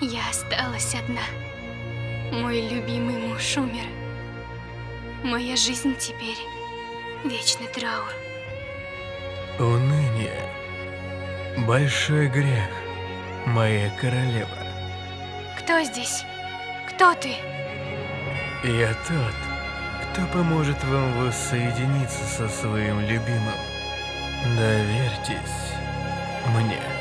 Я осталась одна. Мой любимый муж умер. Моя жизнь теперь вечный траур. Уныние. Большой грех, моя королева. Кто здесь? Кто ты? Я тот, кто поможет вам воссоединиться со своим любимым. Доверьтесь мне.